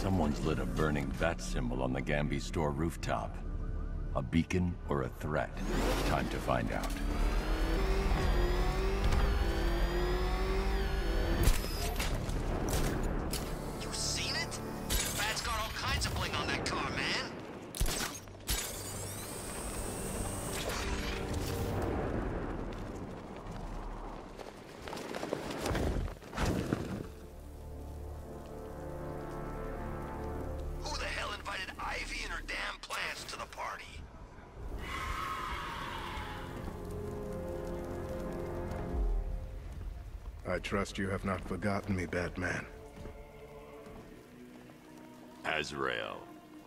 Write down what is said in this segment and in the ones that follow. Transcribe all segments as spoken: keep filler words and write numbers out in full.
Someone's lit a burning bat symbol on the Gambi store rooftop. A beacon or a threat? Time to find out. You seen it? Bat's got all kinds of bling on that car, man. Who the hell invited Ivy and her damn plants to the party? I trust you have not forgotten me, Batman. Azrael.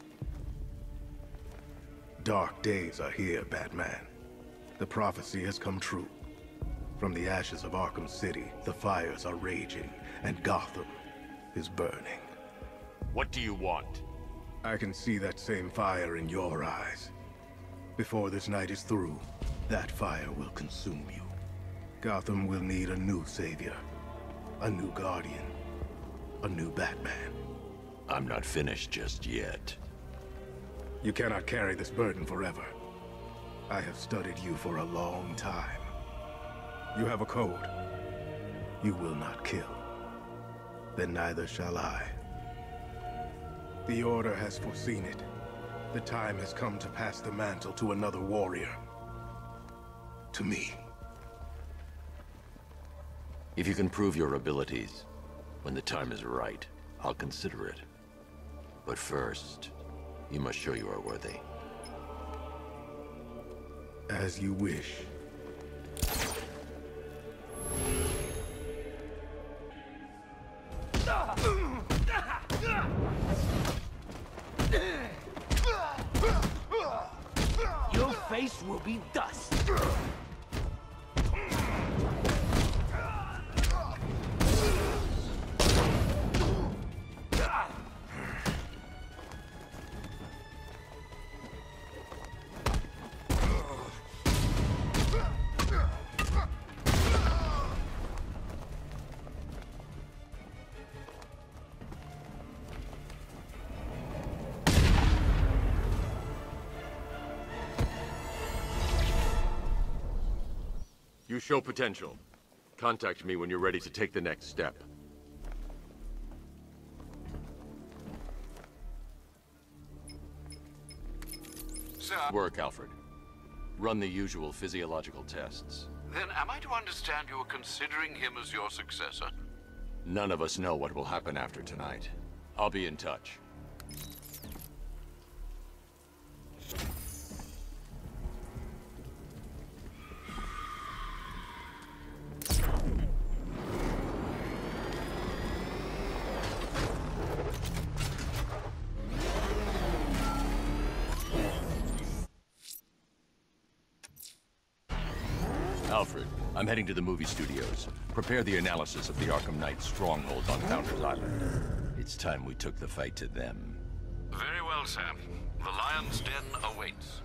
Dark days are here, Batman. The prophecy has come true. From the ashes of Arkham City, the fires are raging, and Gotham is burning. What do you want? I can see that same fire in your eyes. Before this night is through, that fire will consume you. Gotham will need a new savior, a new guardian, a new Batman. I'm not finished just yet. You cannot carry this burden forever. I have studied you for a long time. You have a code. You will not kill. Then neither shall I. The Order has foreseen it. The time has come to pass the mantle to another warrior. To me. If you can prove your abilities, when the time is right, I'll consider it. But first, you must show you are worthy. As you wish. Your face will be dust. You show potential. Contact me when you're ready to take the next step. Sir, Work, Alfred. Run the usual physiological tests. then am I to understand you are considering him as your successor? None of us know what will happen after tonight. I'll be in touch. Alfred, I'm heading to the movie studios. Prepare the analysis of the Arkham Knight stronghold on Founders Island. It's time we took the fight to them. Very well, sir. The Lion's Den awaits.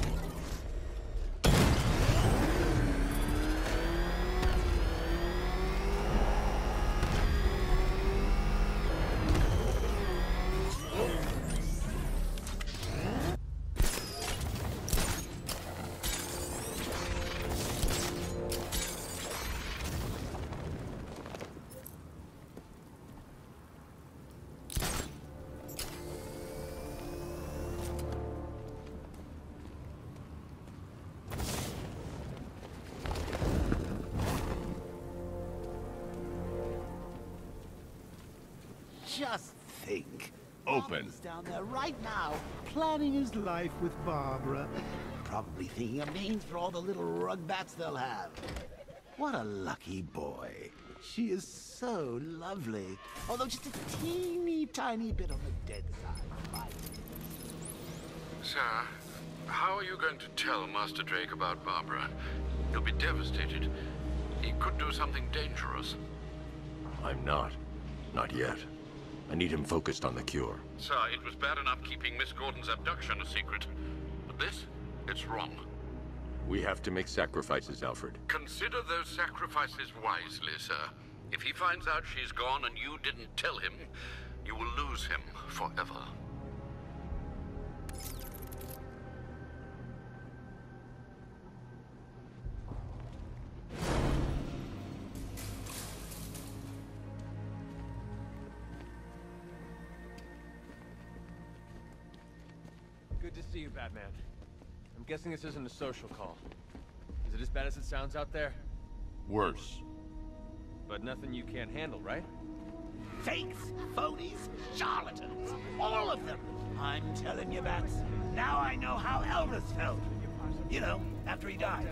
Just think. Open. He's down there right now, planning his life with Barbara. Probably thinking of names for all the little rug bats they'll have. What a lucky boy. She is so lovely. Although just a teeny tiny bit on the dead side. Right. Sir, how are you going to tell Master Drake about Barbara? He'll be devastated. He could do something dangerous. I'm not. Not yet. I need him focused on the cure. Sir, it was bad enough keeping Miss Gordon's abduction a secret. But this? It's wrong. We have to make sacrifices, Alfred. Consider those sacrifices wisely, sir. If he finds out she's gone and you didn't tell him, You will lose him forever. Good to see you, Batman. I'm guessing this isn't a social call. Is it as bad as it sounds out there? Worse. But nothing you can't handle, right? Fakes, phonies, charlatans, all of them. I'm telling you, Bats, now I know how Elvis felt. You know, after he died.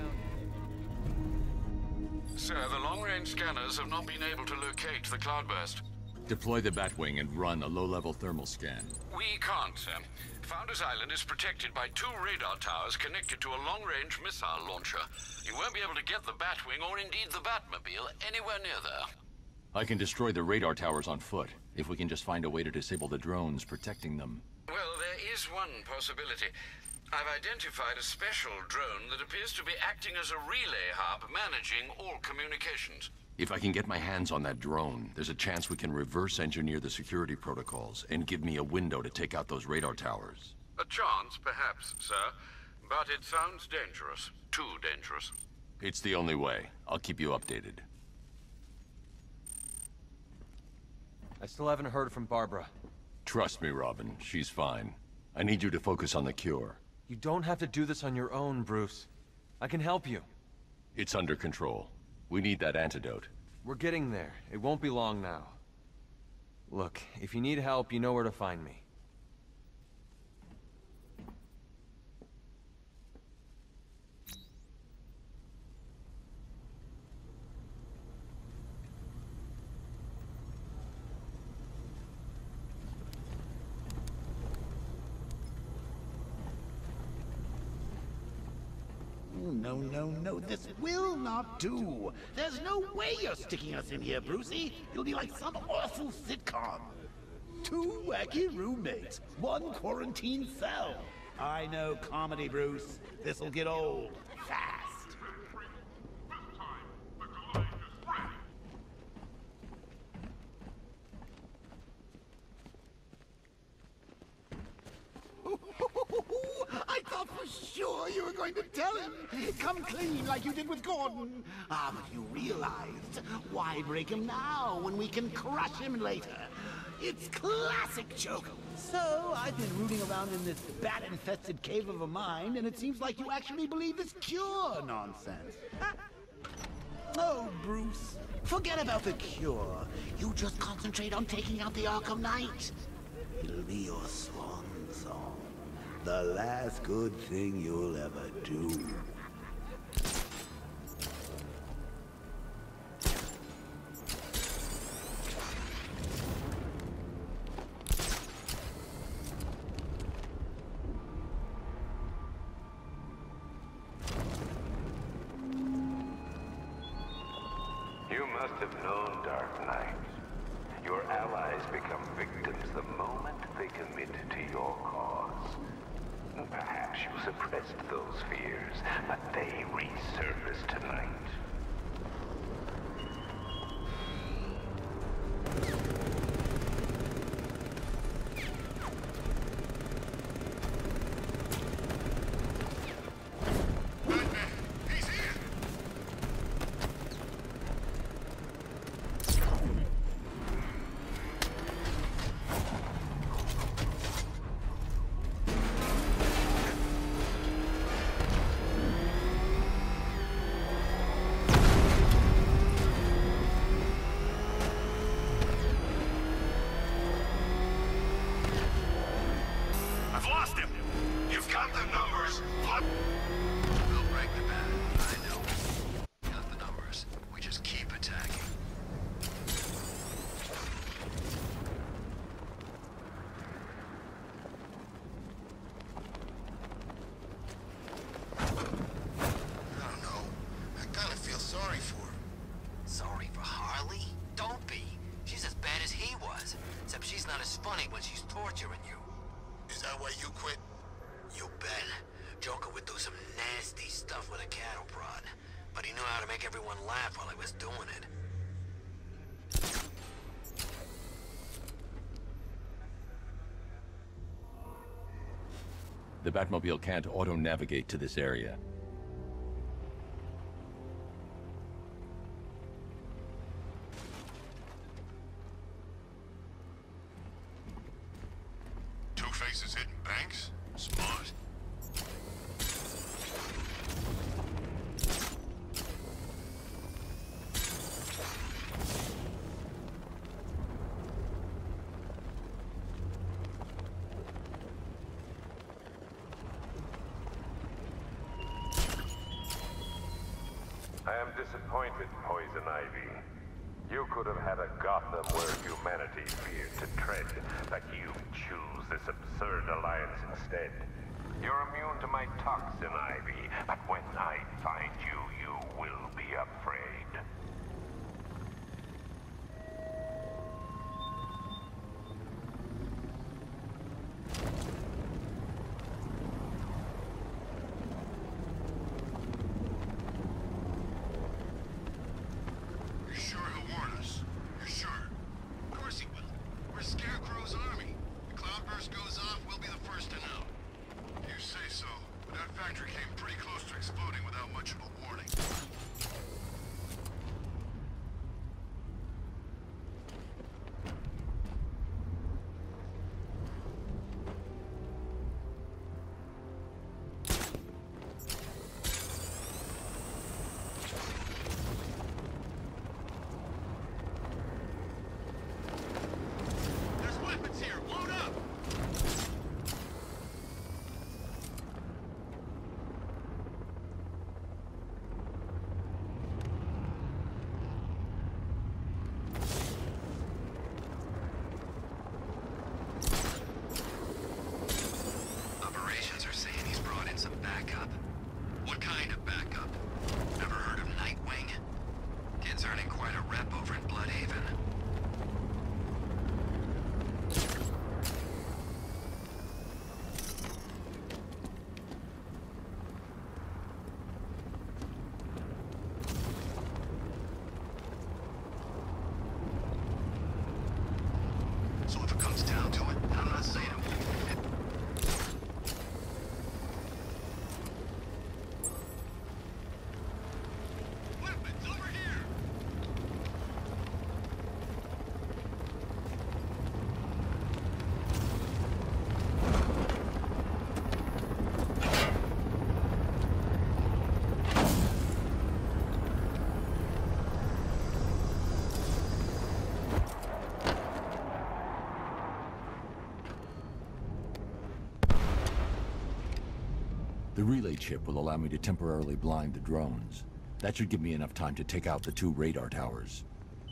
Sir, the long-range scanners have not been able to locate the cloudburst. Deploy the Batwing and run a low-level thermal scan. We can't, sir. Founders Island is protected by two radar towers connected to a long-range missile launcher. You won't be able to get the Batwing or indeed the Batmobile anywhere near there. I can destroy the radar towers on foot, if we can just find a way to disable the drones protecting them. Well, there is one possibility. I've identified a special drone that appears to be acting as a relay hub managing all communications. If I can get my hands on that drone, there's a chance we can reverse engineer the security protocols and give me a window to take out those radar towers. A chance, perhaps, sir. But it sounds dangerous. Too dangerous. It's the only way. I'll keep you updated. I still haven't heard from Barbara. Trust me, Robin. She's fine. I need you to focus on the cure. You don't have to do this on your own, Bruce. I can help you. It's under control. We need that antidote. We're getting there. It won't be long now. Look, if you need help, you know where to find me. No, no, no, this will not do. There's no way you're sticking us in here, Brucey. You'll be like some awful sitcom. Two wacky roommates, one quarantine cell. I know comedy, Bruce. This'll get old fast. I thought for sure you were going to tell him. Come clean like you did with Gordon. Ah, but you realized. Why break him now when we can crush him later? It's classic Joker. So, I've been rooting around in this bat-infested cave of a mind, and it seems like you actually believe this cure nonsense. Oh, Bruce, forget about the cure. You just concentrate on taking out the Arkham Knight. It'll be your swan song. The last good thing you'll ever do. You must have known, Dark Knight. Your allies become victims the moment they commit to your cause. Perhaps you suppressed those fears, but they resurfaced tonight. The Batmobile can't auto-navigate to this area. Two-Face is hitting banks? Smart. I am disappointed, Poison Ivy. You could have had a Gotham where humanity feared to tread, but you choose this absurd alliance instead. You're immune to my toxin, Ivy, but when I find you, you will be afraid. You're sure he'll warn us? You're sure? Of course he will. We're Scarecrow's army. The cloudburst goes off, we'll be the first to know. You say so, but that factory came pretty close to exploding without much of a warning. There's weapons here! Load up! Operations are saying he's brought in some backup. What kind of backup? Ever heard of Nightwing? Kid's earning quite a rep over in Bloodhaven. So if it comes down to it, I'm not saying it won't. Weapons over here! The relay chip will allow me to temporarily blind the drones. That should give me enough time to take out the two radar towers.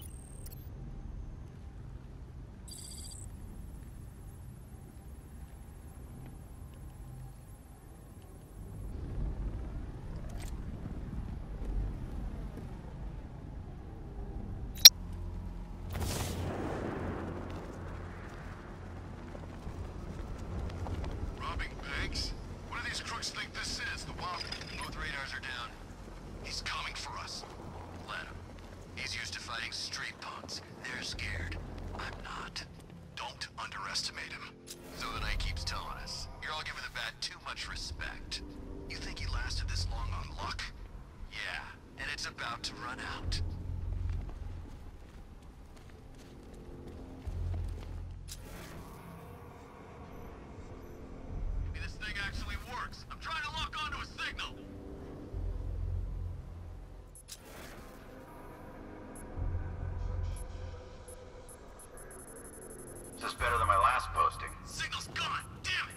Robbing banks? What do these crooks think this is? The Wild... Both radars are down. He's coming for us. Let him. He's used to fighting street punks. They're scared. I'm not. Don't underestimate him. So the Knight keeps telling us. You're all giving the Bat too much respect. You think he lasted this long on luck? Yeah, and it's about to run out. Maybe this thing actually works. I'm trying to lock onto a signal. This is better than my last posting. Signal's gone. Damn it.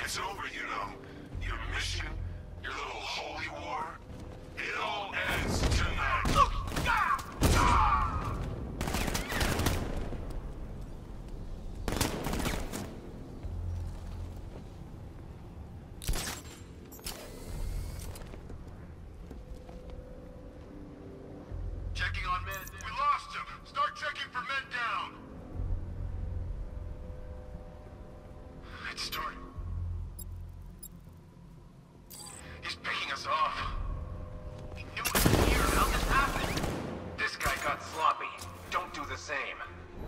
It's over, you know. Your mission, your little holy war, it all ends tonight. Look! Ah! Ah! Checking on men. We lost him. Start checking for men down. It's starting. He's picking us off. He knew it was here. How'd this happen? This guy got sloppy. Don't do the same.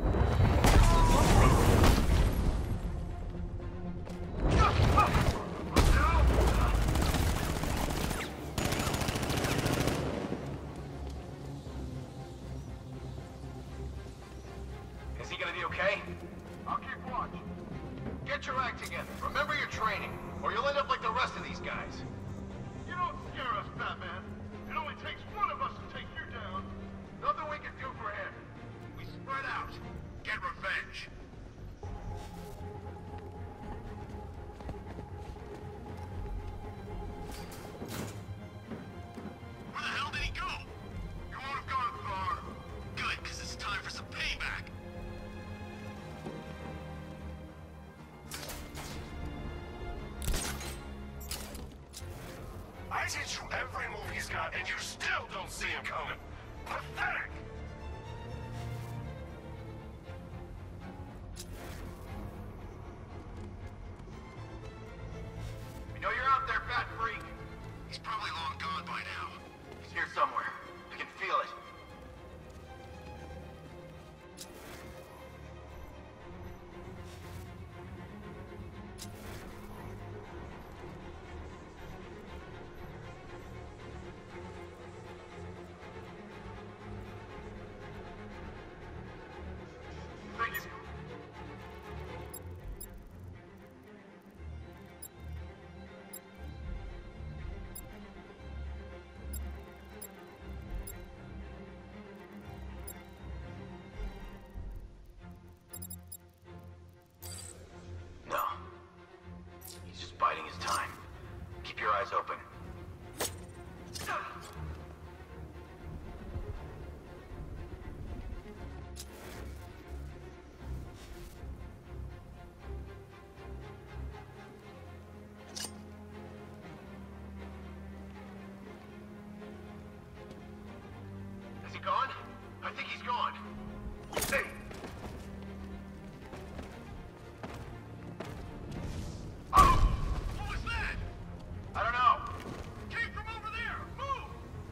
Is he gonna be okay? I'll keep watch. Get your act together. Remember your training, or you'll end up like the rest of these guys. You don't scare us, Batman. It only takes one of us to take you down. Nothing we can do for him. We spread out. Get revenge. Where the hell did he go? He won't have gone far. Good, because it's time for some payback. I teach you every move he's got, and you still don't see him coming. Pathetic! We know you're out there, Bat Freak. He's probably long gone by now. He's here somewhere. I can feel it. Think he's... No. He's just biding his time. Keep your eyes open. Is he gone? I think he's gone. Hey! Oh! What was that? I don't know. Came from over there! Move!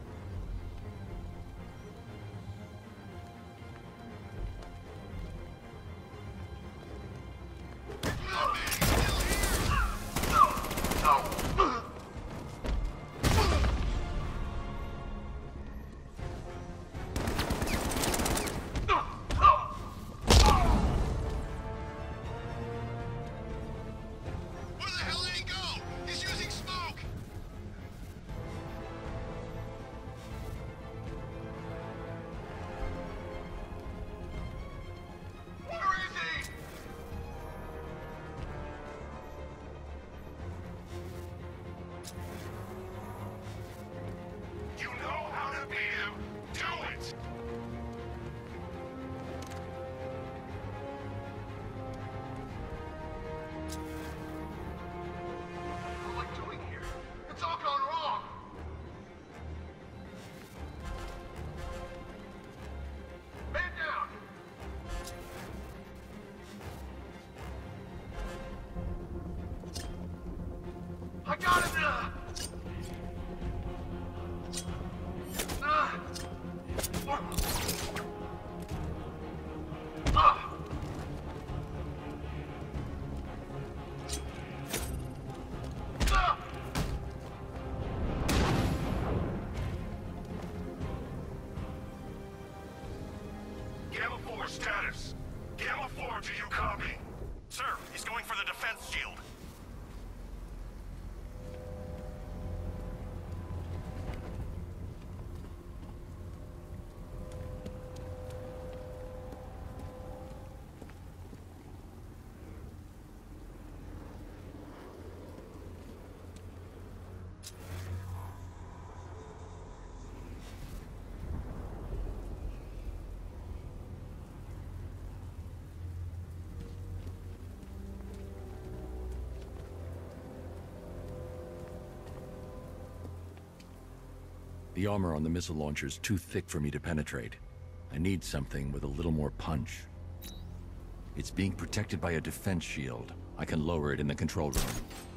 No. Where the hell did he go? He's using smoke! Where is he? You know how to beat him. Do it! What am I doing here? It's all gone wrong! Man down! I got him now! Ah! Ah! Ah! Gamma four status. Gamma four, do you copy? Sir, he's going for the defense shield. The armor on the missile launcher is too thick for me to penetrate. I need something with a little more punch. It's being protected by a defense shield. I can lower it in the control room.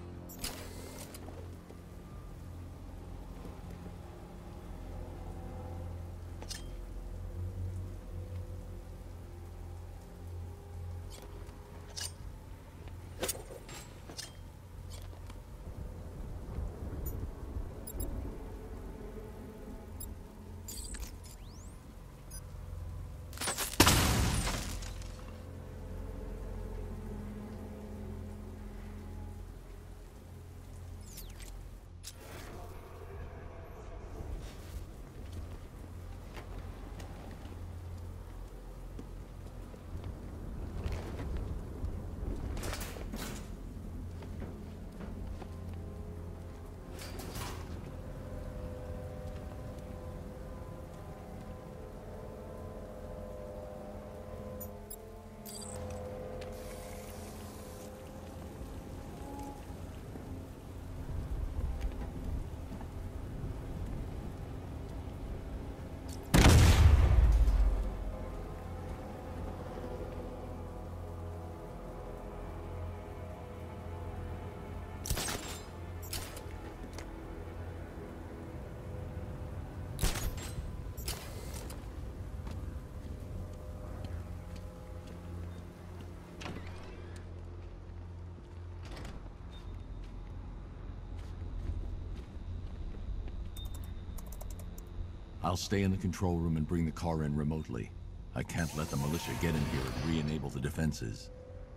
I'll stay in the control room and bring the car in remotely. I can't let the militia get in here and re-enable the defenses.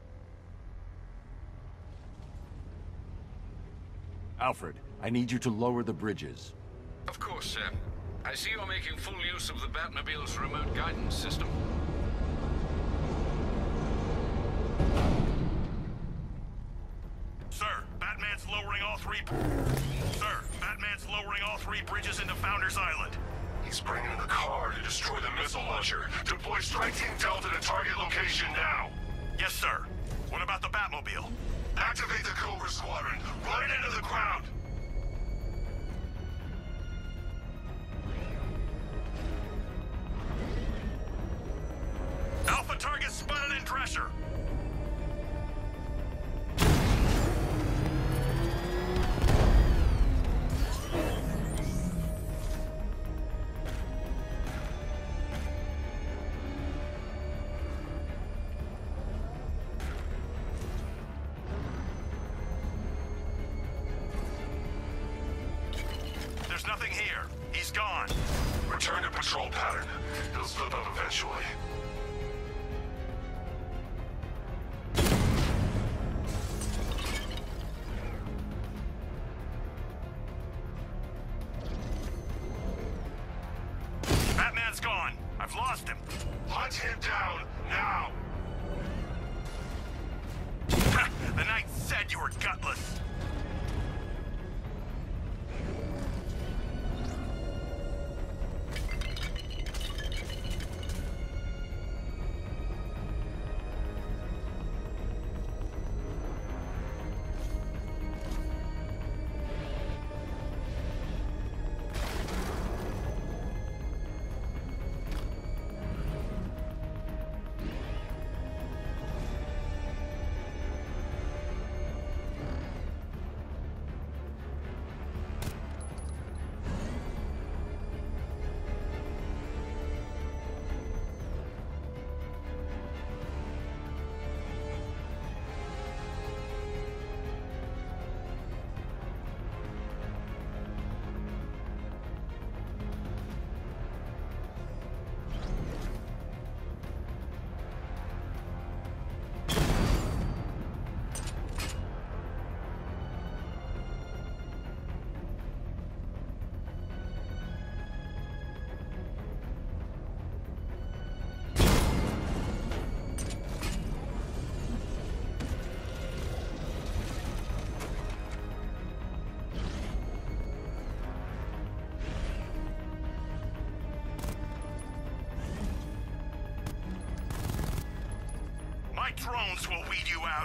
Alfred, I need you to lower the bridges. Of course, sir. I see you're making full use of the Batmobile's remote guidance system. Sir, Batman's lowering all three... Sir, Batman's lowering all three bridges into Founders Island. He's bringing in the car to destroy the missile launcher. Deploy Strike Team Delta to target location now. Yes, sir. What about the Batmobile? Activate the Cobra Squadron. Run it into the ground. Alpha target spotted in Drescher. There's nothing here. He's gone. Return to patrol pattern. He'll slip up eventually. Batman's gone. I've lost him. Hunt him down, now! The Knight said you were gutless. My drones will weed you out.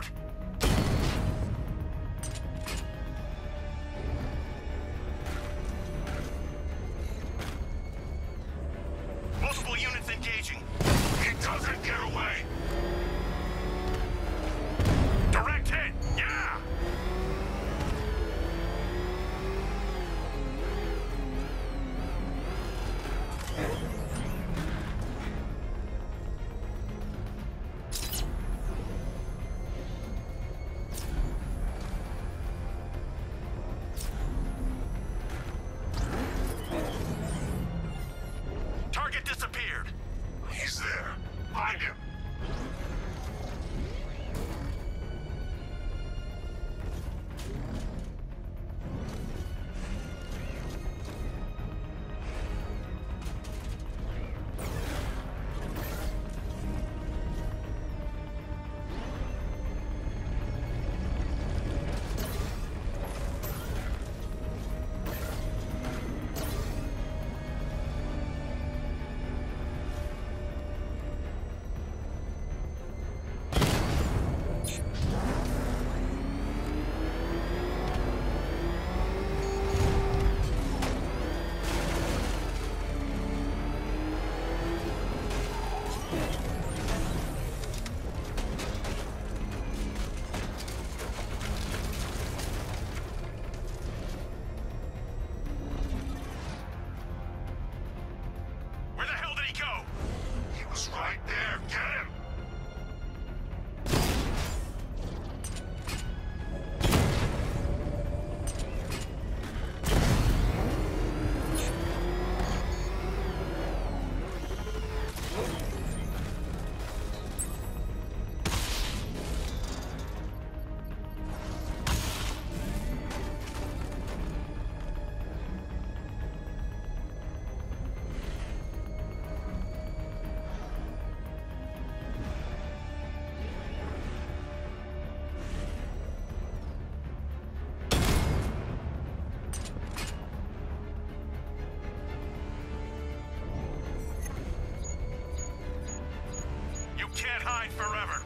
forever.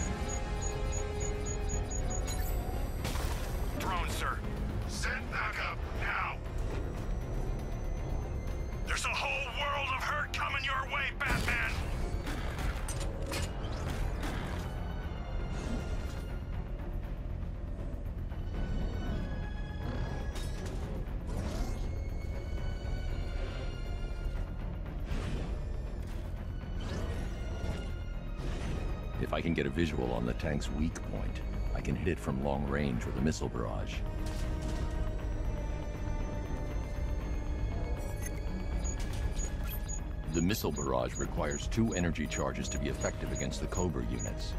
Drone, sir. Send backup, now! There's a whole world of hurt coming your way, Batman! If I can get a visual on the tank's weak point, I can hit it from long range with a missile barrage. The missile barrage requires two energy charges to be effective against the Cobra units.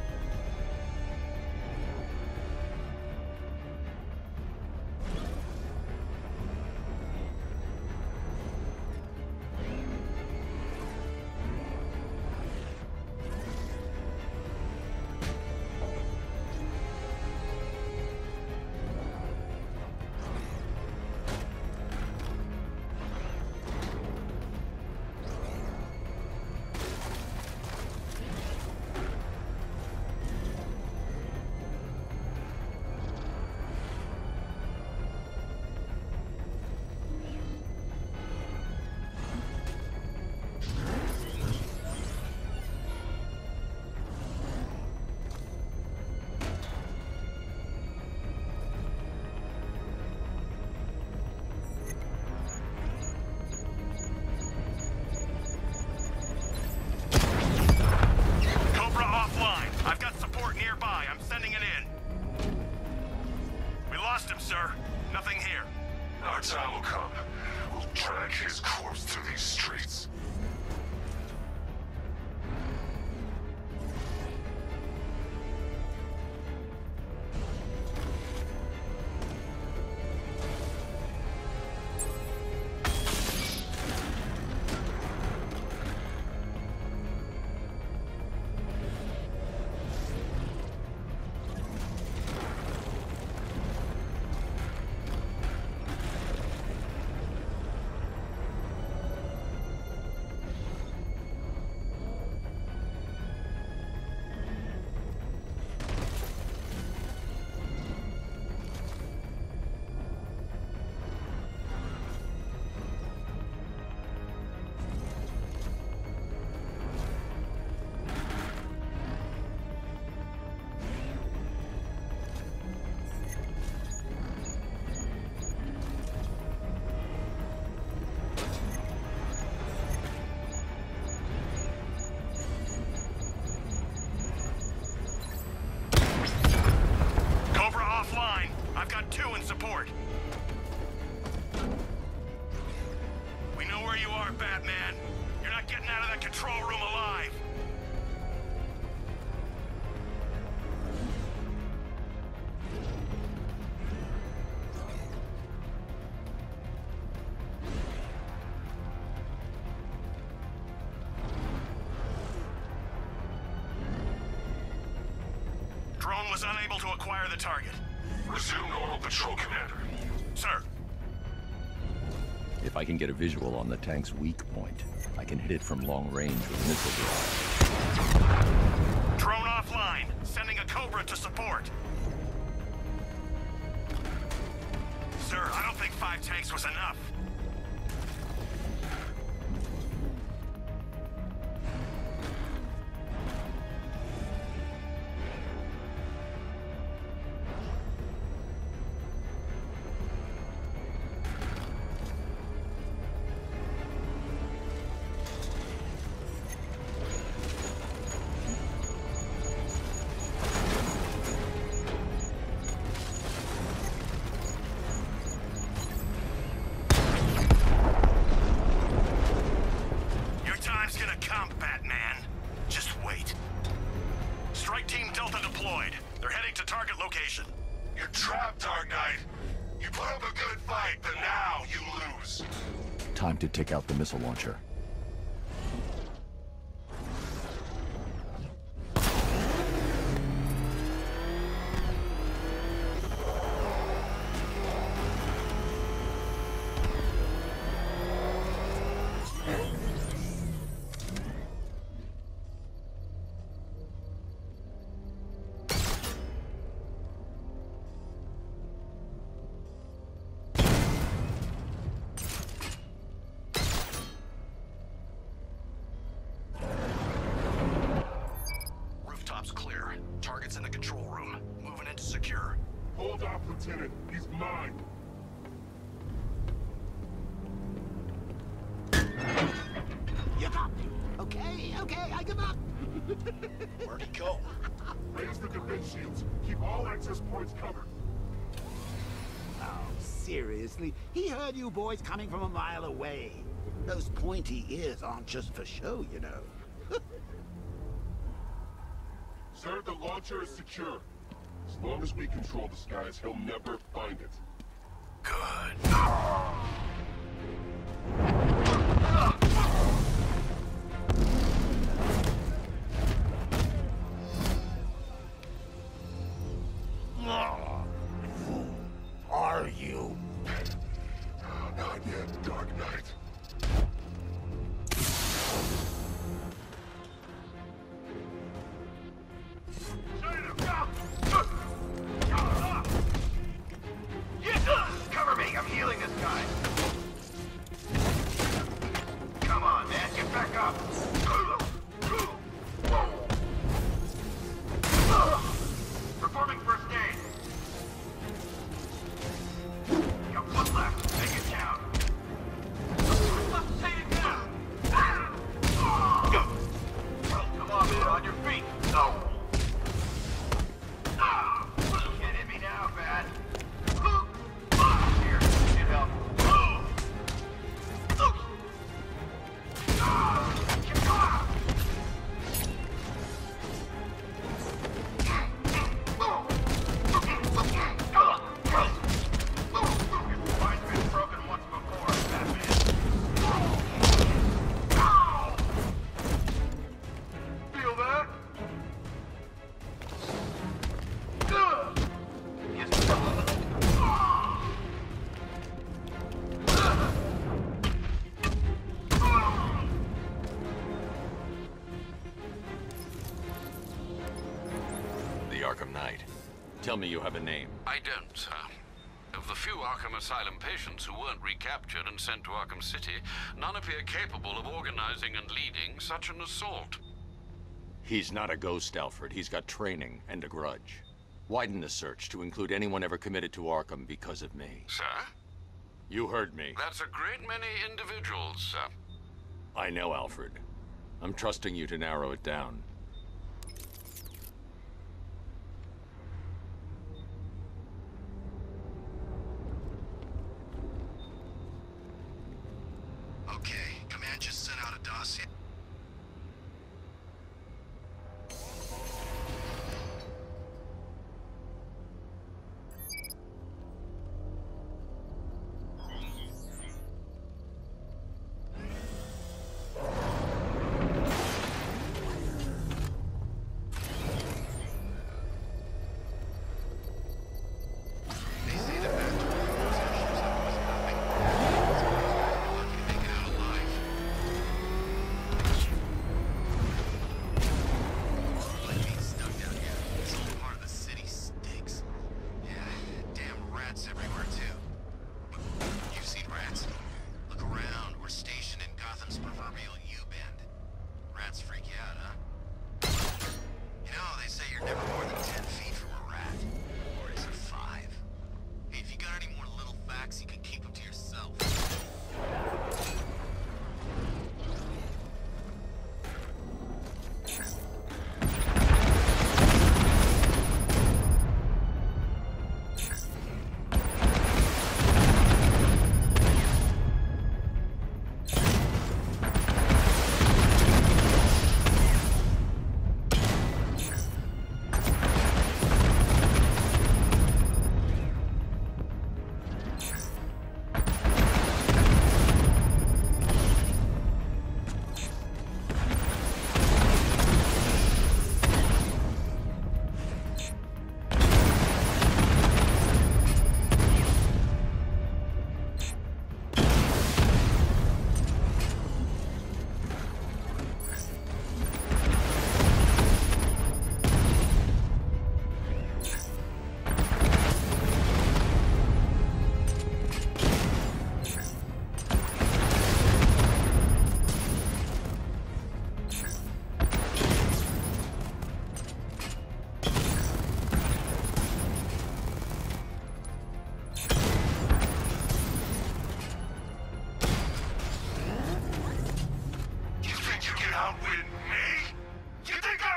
Drone was unable to acquire the target. Resume normal patrol, Commander. Sir. If I can get a visual on the tank's weak point, I can hit it from long range with missile barrage. Drone offline. Sending a Cobra to support. Sir, I don't think five tanks was enough. Time to take out the missile launcher. He's mine. You got me. Okay, okay, I give up. Where'd he go? Raise the defense shields. Keep all access points covered. Oh, seriously? He heard you boys coming from a mile away. Those pointy ears aren't just for show, you know. Sir, the launcher is secure. As long as we control the skies, he'll never find it. Good. Who are you? Not yet, Dark Knight. Cover me! I'm healing this guy! Come on, man, get back up! Performing first aid! You got one left, take it down! Take it down! Come on, man, on your feet! No! Can't hit me now, Bat! Here, get help. Mine's been broken once before, Batman. Feel that? Yes. The Arkham Knight. Tell me you have a name. I don't, sir. Of the few Arkham Asylum patients who weren't recaptured and sent to Arkham City, none appear capable of organizing and leading such an assault. He's not a ghost, Alfred. He's got training and a grudge. Widen the search to include anyone ever committed to Arkham because of me. Sir? You heard me. That's a great many individuals, sir. I know, Alfred. I'm trusting you to narrow it down. Okay, Command just sent out a dossier. They say the Batman was issues up was nothing. Lucky to make it out alive.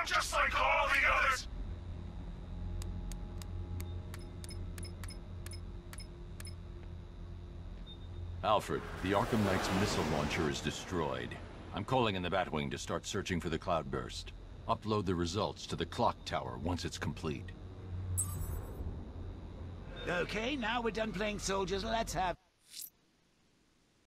just like all the others! Alfred, the Arkham Knight's missile launcher is destroyed. I'm calling in the Batwing to start searching for the cloudburst. Upload the results to the clock tower once it's complete. Okay, now we're done playing soldiers, let's have...